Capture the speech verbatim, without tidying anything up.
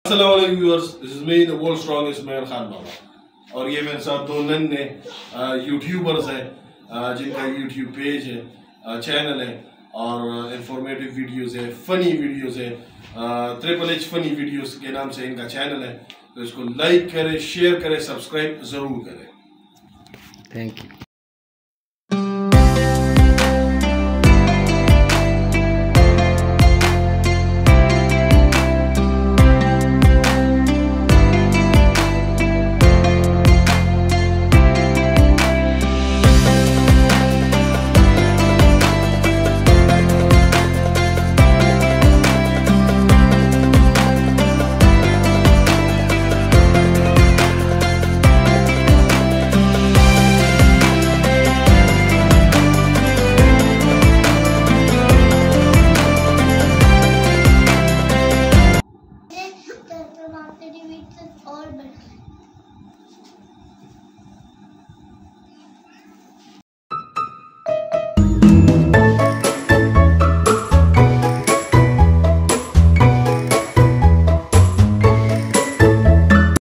अस्सलाम वालेकुम viewers, this is me the world strongest man Khan Baba. और ये मेरे साथ दो नन्हे यूट्यूबर्स हैं जिनका यूट्यूब पेज है, चैनल है और इंफॉर्मेटिव वीडियोस है, फनी वीडियोस है। ट्रिपल एच फनी वीडियोस के नाम से इनका चैनल है, तो इसको लाइक करें, शेयर करें, सब्सक्राइब ज़रूर करें। Thank you. और